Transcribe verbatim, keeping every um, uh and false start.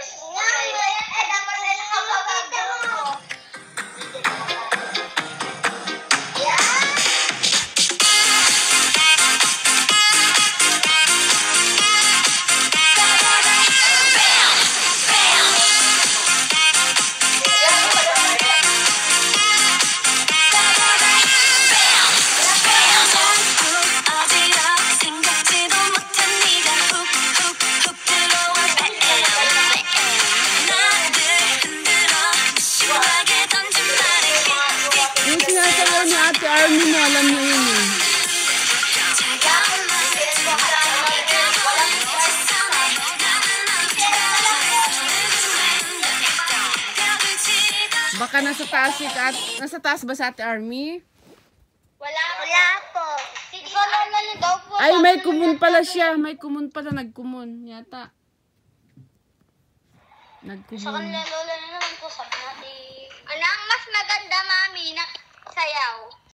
Army mo, alam mo yun eh. Baka nasa taas si Ate, nasa taas ba sa Ate Army? Wala, wala po. Ay, may kumun pala siya. May kumun pala, nagkumun yata. Nagkumun. Sa kanila lola na naman po sabi natin. Anong mas maganda, mami, na sayaw?